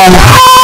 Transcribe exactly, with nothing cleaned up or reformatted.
Hãy subscribe cho kênh Ghiền Mì Gõ để không bỏ lỡ